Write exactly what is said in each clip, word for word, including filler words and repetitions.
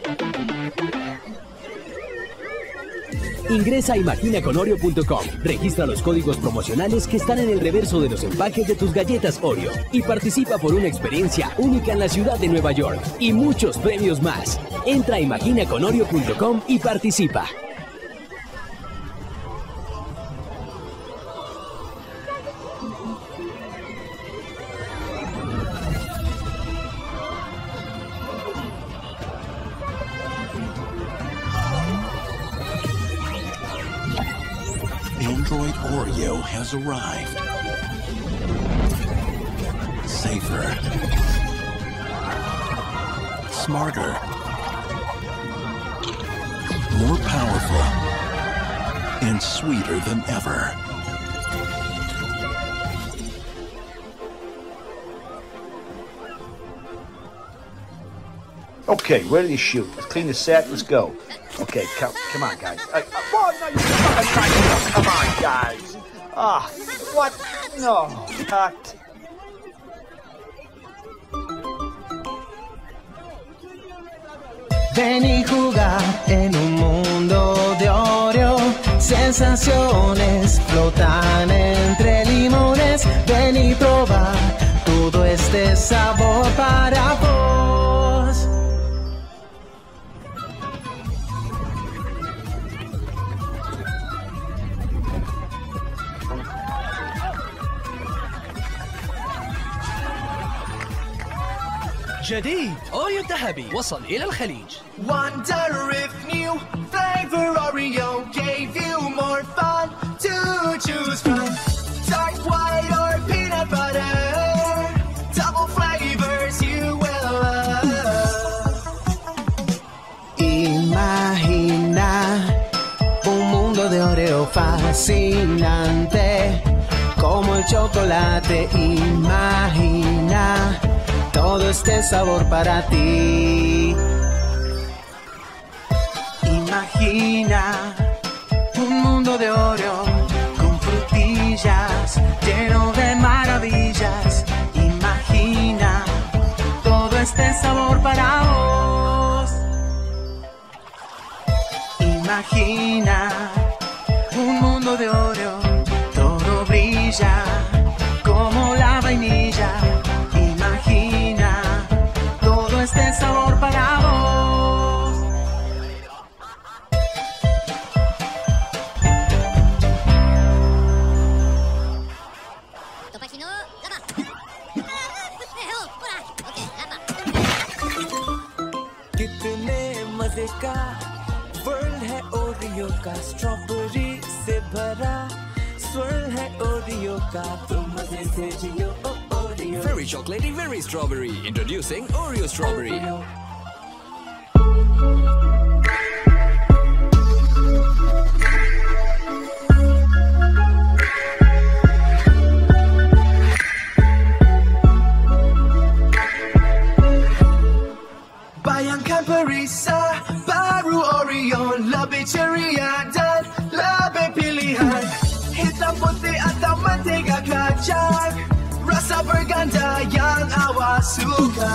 Ingresa a imagina con oreo punto com, registra los códigos promocionales que están en el reverso de los empaques de tus galletas Oreo y participa por una experiencia única en la ciudad de Nueva York y muchos premios más. Entra a imagina con oreo punto com y participa. Android Oreo has arrived. Safer. Smarter. More powerful. And sweeter than ever. Okay, ready to shoot. Let's clean the set. Let's go. Okay, come, come on, guys. Uh, uh, oh, no, you come, come on, guys. Ah, what? No, cut. Ven y jugar en un mundo de Oreo. Sensaciones flotan entre limones. Ven y probar todo este sabor para vos. جديد أوريو الذهبي وصل إلى الخليج. Wonder if new flavor Oreo gave you more fun to choose from. Dark white or peanut butter, double flavors you will love. Imagina un mundo de Oreo fascinante, como el chocolate. Imagina todo este sabor para ti. Imagina un mundo de Oreo con frutillas, lleno de maravillas. Imagina todo este sabor para vos. Imagina un mundo de Oreo, todo brilla como la vainilla. Imagina todo este sabor para vos. कितने मजे का वर्ल्ड है ओरियो का, स्ट्रॉबेरी से भरा स्वर्ल है ओरियो का, तुम मजे से जियो Oreo. Very chocolatey, very strawberry. Introducing Oreo Strawberry. Bayang Camperisa, Baru Oreo, Labi Cherry dan Labi Pilihan. Hitam putih atau mentega kacang, rasa berganda yang awak suka.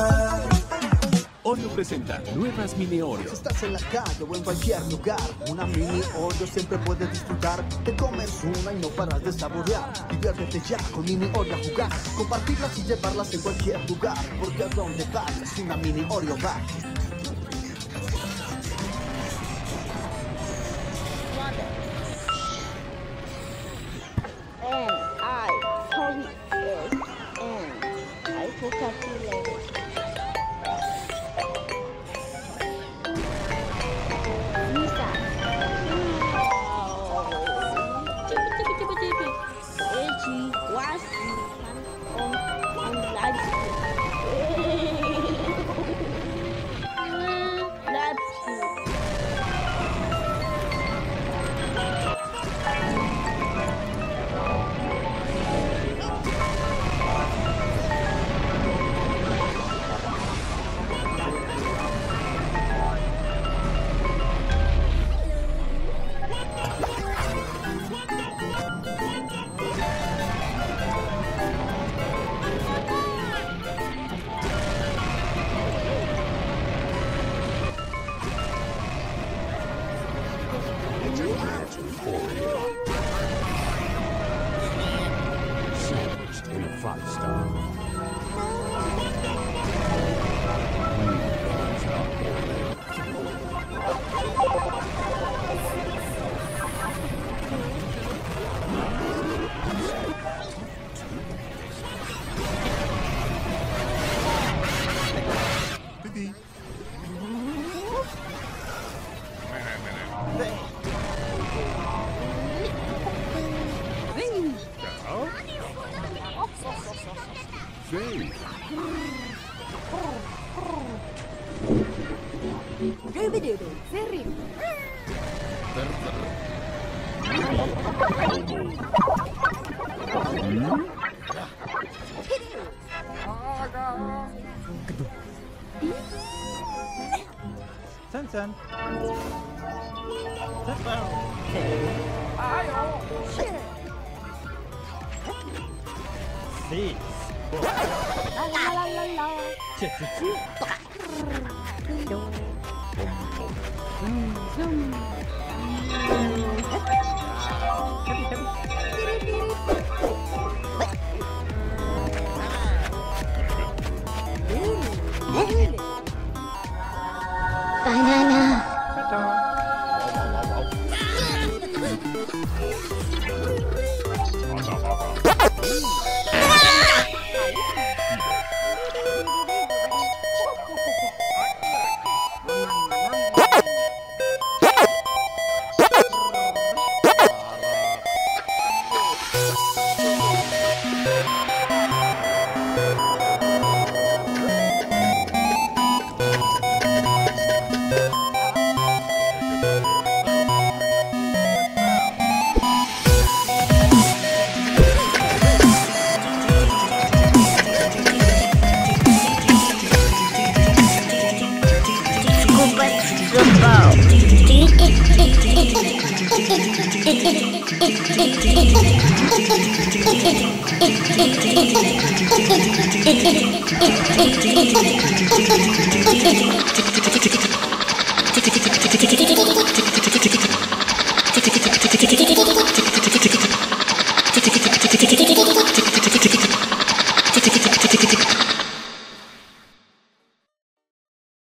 Oreo presenta nuevas mini Oreo. Si estás en la calle o en cualquier lugar, una mini Oreo siempre puedes disfrutar. Te comes una y no paras de saborear. Diviértete ya con mini Oreo a jugar. Compartirlas y llevarlas en cualquier lugar, porque a donde vayas una mini Oreo va. And I told you yes, and I will talk to you later. Lisa. Chippy, chippy, chippy, chippy. Edgy, washy, on, on the light. That's cute. Rockstar. Sen sen. Sí. La la la la la. Che, che, che. Banana. Tick